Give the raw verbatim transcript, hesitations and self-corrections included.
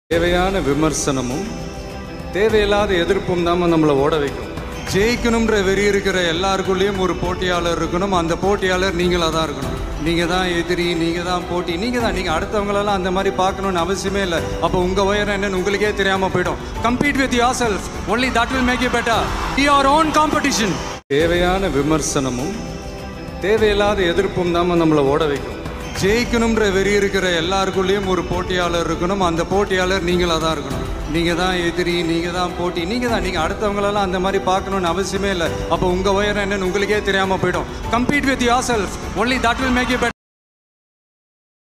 தேவையான விமர்சனமும் தேவையில்லாத எதிர்ப்பும் தான் நம்மளை ஓட வைக்கும். ஜெயிக்கணும்ன்ற வெறி இருக்கிற எல்லாருக்குள்ளேயும் ஒரு போட்டியாளர் இருக்கணும். அந்த போட்டியாளர் நீங்களாக தான் இருக்கணும். நீங்கள் தான் எதிரி, நீங்கள் தான் போட்டி, நீங்கள் தான். நீங்கள் அடுத்தவங்களெல்லாம் அந்த மாதிரி பார்க்கணுன்னு அவசியமே இல்லை. அப்போ உங்கள் உயரம் என்னன்னு உங்களுக்கே தெரியாமல் போயிடும். Compete with yourself, only that will make you better. Be your own competition. தேவையான விமர்சனமும் தேவையில்லாத எதிர்ப்பும் தான் நம்மளை ஓட வைக்கும். ஜெயிக்கணும்ன்ற வெறி இருக்கிற எல்லாருக்குள்ளேயும் ஒரு போட்டியாளர் இருக்கணும். அந்த போட்டியாளர் நீங்களாக தான் இருக்கணும். நீங்கள் தான் எதிரி, நீங்கள் தான் போட்டி, நீங்கள் தான். நீங்கள் அடுத்தவங்களெல்லாம் அந்த மாதிரி பார்க்கணுன்னு அவசியமே இல்லை. அப்போ உங்கள் உயரம் என்னன்னு உங்களுக்கே தெரியாமல் போயிடும். Compete with yourself, only that will make you better.